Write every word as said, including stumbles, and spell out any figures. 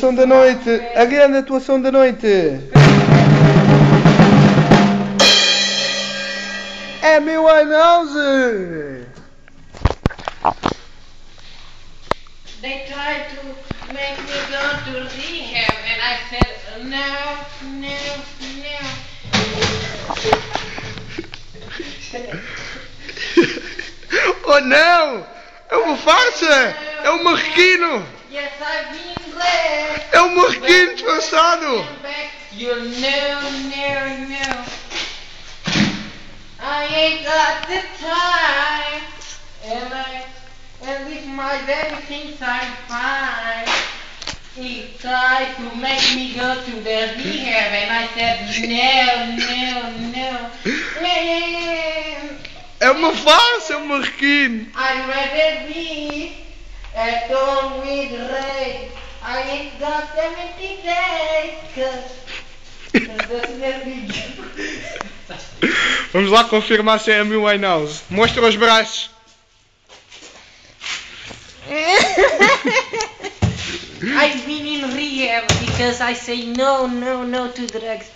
atuação da noite, a grande atuação da noite. Amy Winehouse. They tried to make me go to rehab and I said no, no, no. Oh não! É uma farsa! É um marroquino! Yes, I've been there. É um marroquino disfarçado! You know, no, no. I ain't got the time. And I, and if my daddy thinks I'm fine, he tried to make me go to the rehab and I said no, no, no. Man, É uma farsa, é um marroquino! I'd rather be at home with Ray. I ain't got seventy days, cause, cause that's never Vamos lá confirmar se é Amy Winehouse. Mostra os braços. I've been in rehab because I say no, no, no to drugs.